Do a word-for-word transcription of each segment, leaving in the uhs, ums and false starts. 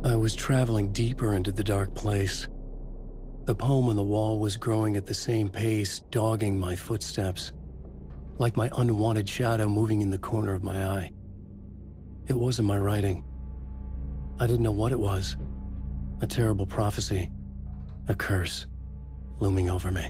I was traveling deeper into the dark place. The poem on the wall was growing at the same pace, dogging my footsteps, like my unwanted shadow moving in the corner of my eye. It wasn't my writing. I didn't know what it was. A terrible prophecy, a curse, looming over me.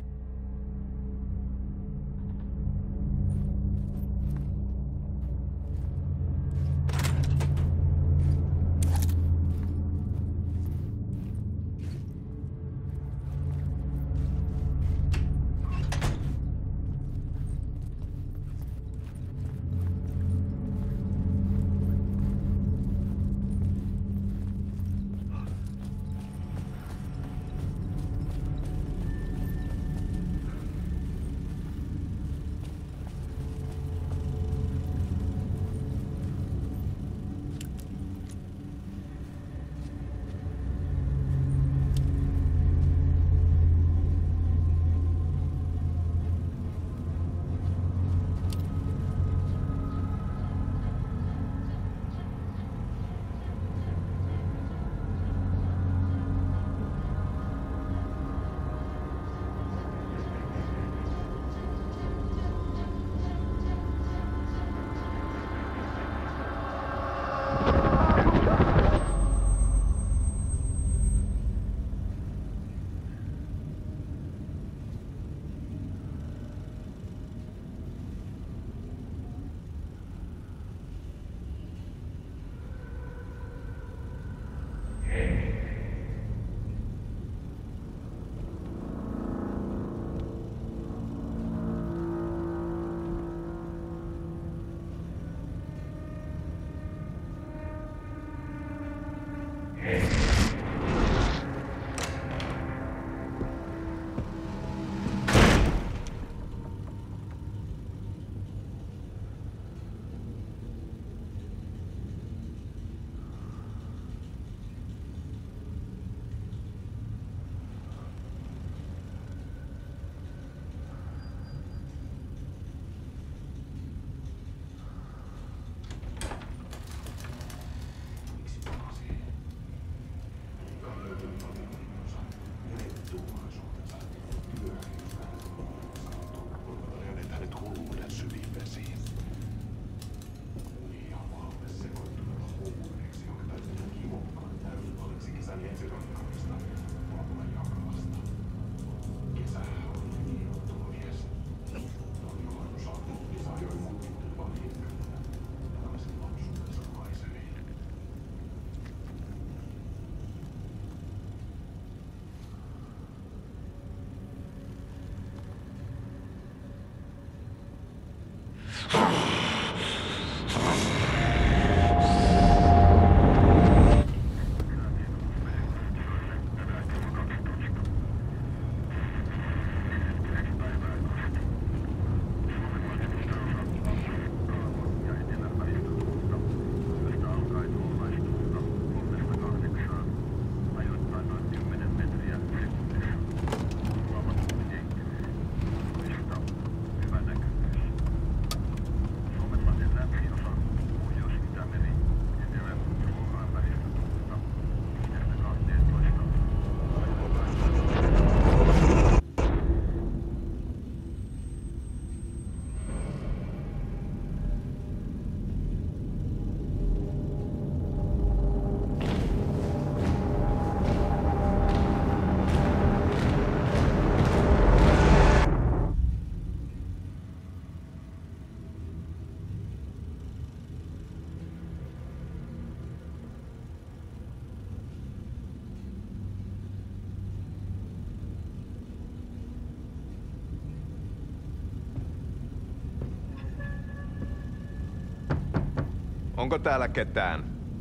Onko täällä ketään?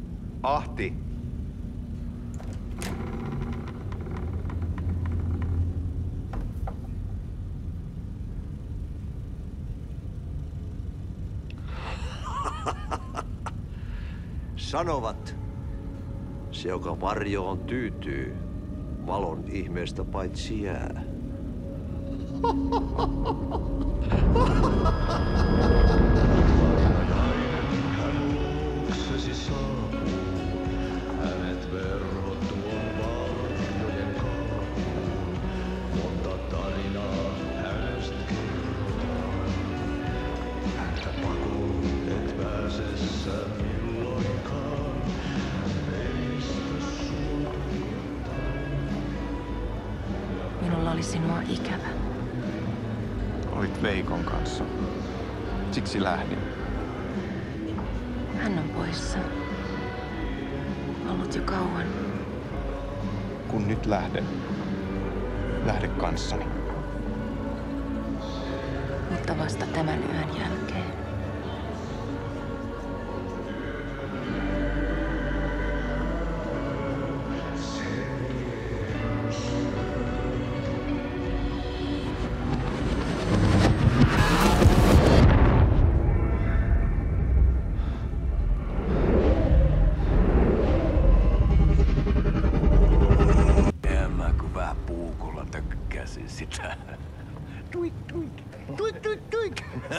Ahti! Sanovat, se joka varjoon tyytyy, valon ihmeestä paitsi jää. Hänet verran. oli sinua ikävä. Olit Veikon kanssa. Siksi lähdin. Hän on poissa. Ollut jo kauan. Kun nyt lähden, lähde kanssani. Mutta vasta tämän yön jälkeen. Sitä. Tuik, tuik, tuik, tuik, tuik.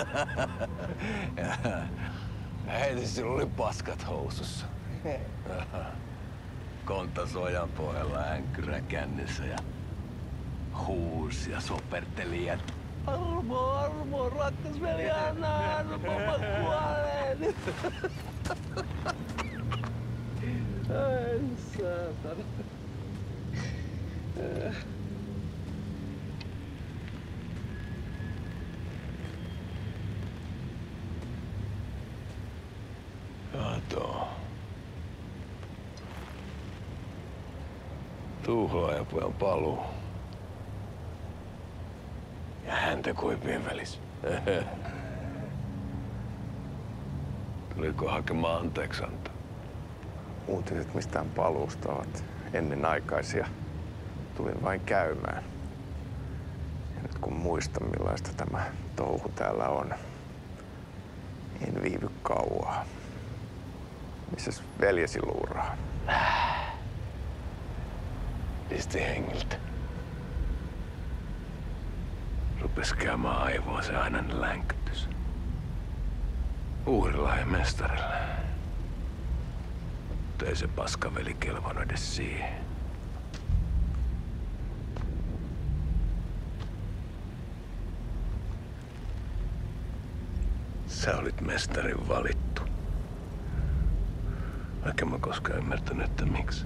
Heti sillä oli paskat housussa. Kontas ojan pohjalla änkyrä kännissä ja huusi ja soperteli, että armo, armo, rakkas veli, anna armo, mä kuolen. Ai saatana. Kato. Tuhlaajapojan paluu. Ja häntä koipien välissä. Tuliko hakemaan anteeksiantoa? Uutiset mistään paluusta ovat ennenaikaisia. Tulin vain käymään. Ja nyt kun muistan millaista tämä touhu täällä on, en viivy kauaa. Missäs veljesi luuraa? Pisti hengiltä. Rupes käymään aivoon se ainainen länkytys. Uhrilla ja mestarilla. Mutta ei se paskaveli kelvannut edes siihen. Sä olit mestarin valittu. Vaikka mä koskaan ymmärtänyt, että miksi.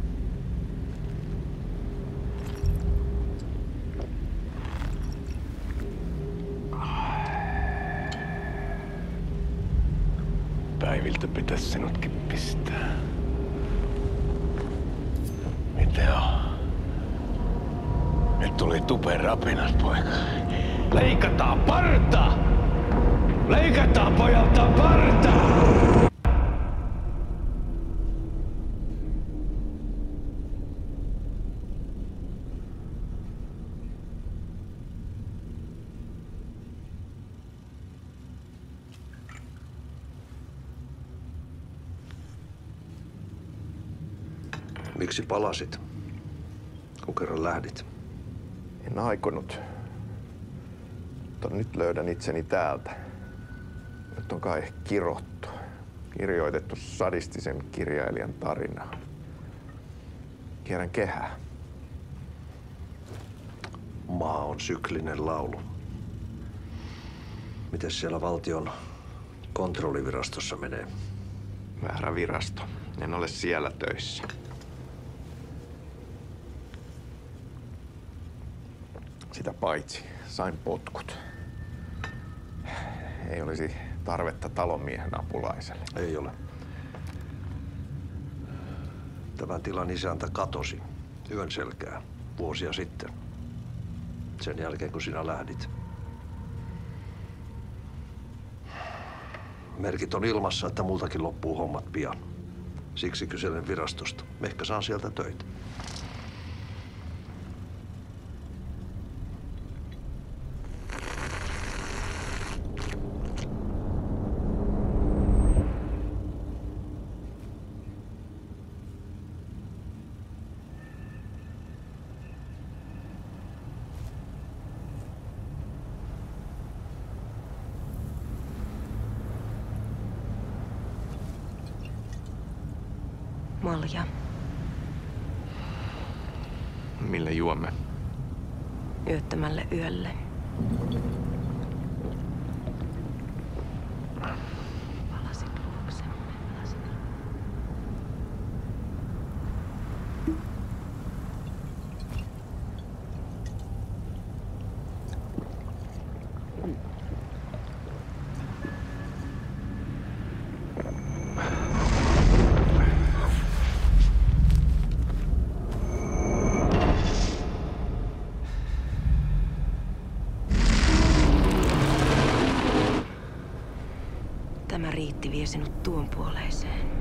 Päiviltä pitäis sinutkin pistää. Mitä on? Nyt tuli tupen rapinat, poika. Leikataan parta! Leikataan pojalta parta! Miksi palasit, kun kerran lähdit? En aikonut. Mutta nyt löydän itseni täältä. Nyt on kai kirottu. Kirjoitettu sadistisen kirjailijan tarinaa. Kierrän kehää. Maa on syklinen laulu. Mites siellä valtion kontrollivirastossa menee? Väärä virasto. En ole siellä töissä. Sitä paitsi sain potkut. Ei olisi tarvetta talonmiehen apulaiselle. Ei ole. Tämän tilan isäntä katosi yön selkään vuosia sitten. Sen jälkeen, kun sinä lähdit. Merkit on ilmassa, että multakin loppuu hommat pian. Siksi kyselen virastosta. Ehkä saan sieltä töitä. Malja. Millä juomme? Yöttömälle yölle. Palasit luoksemme. Palasit. sinut tuon puoleiseen.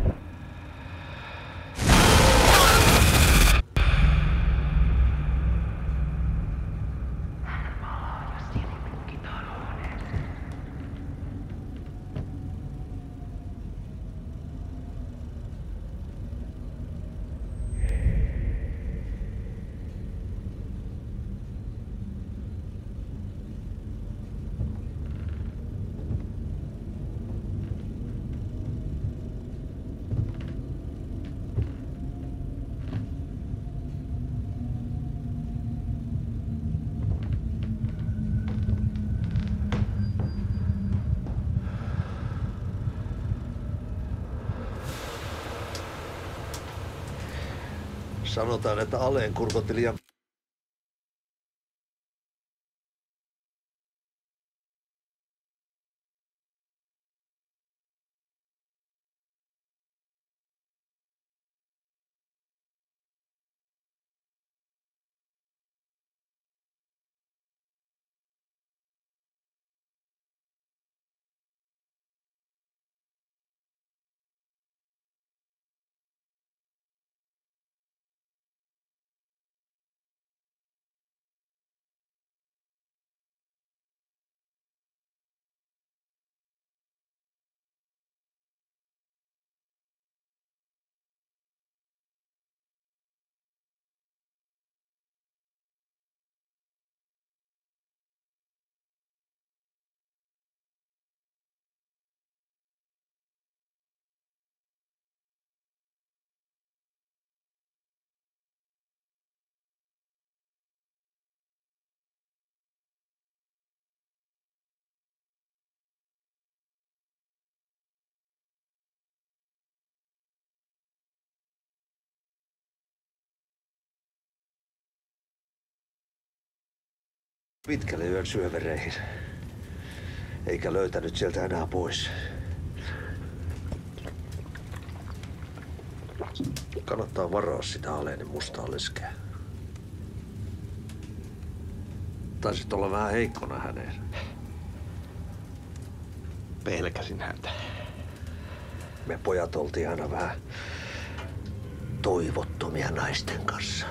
Sanotaan, että Aleen kurkotti liian... pitkälle yön syövereihin, eikä löytänyt sieltä enää pois. Kannattaa varaa sitä Alenin mustaa leskeä. Taisit olla vähän heikkona häneen. Pelkäsin häntä. Me pojat oltiin aina vähän toivottomia naisten kanssa.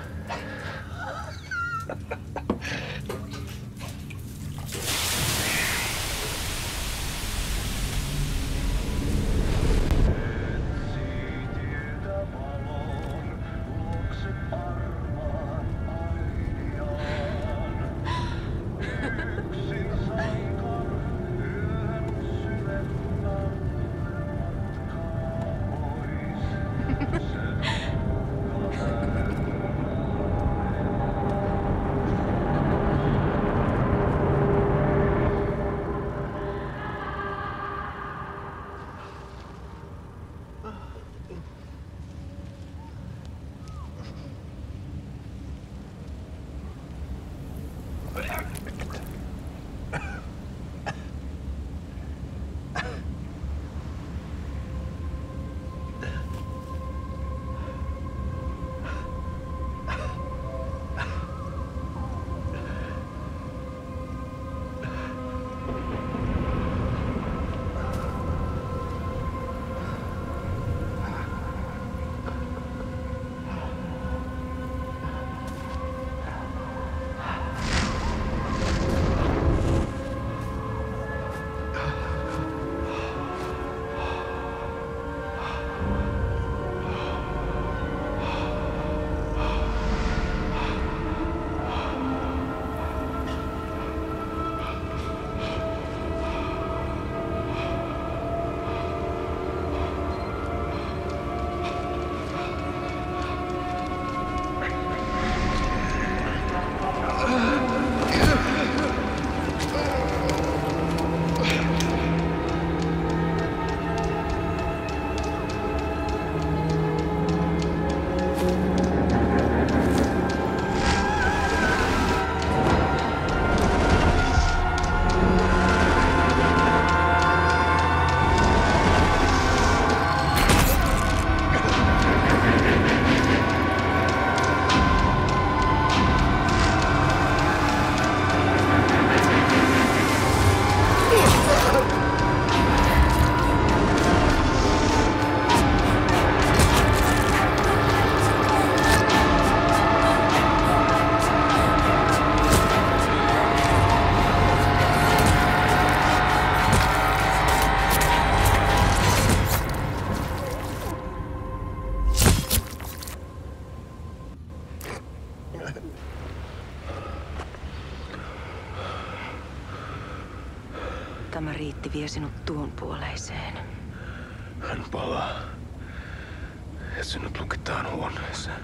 Tämä riitti vie sinut tuon puoleiseen. Hän palaa. Ja sinut lukitaan huoneeseen.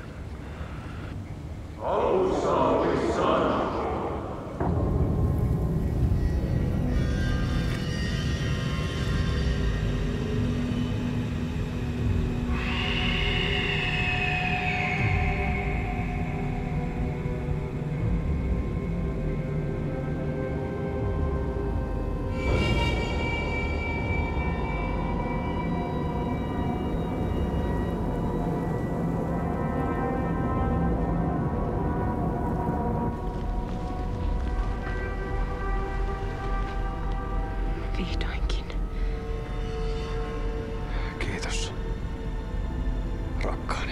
Vihdoinkin. Kiitos, rakkaani.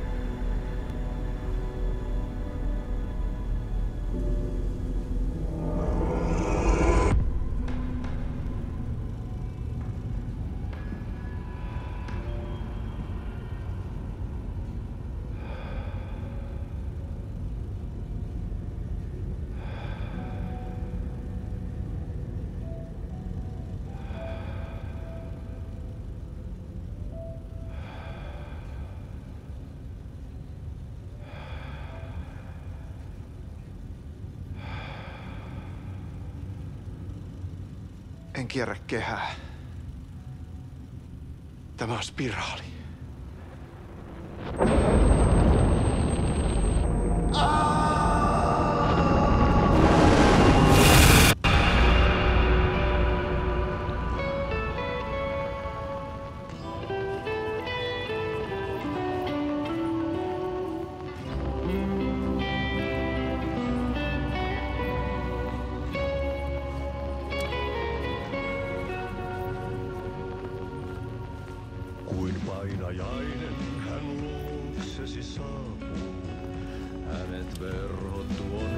En kierrä kehää. Tämä on spiraali. Kuin painajainen hän luoksesi saapuu. Hänet verhot tuon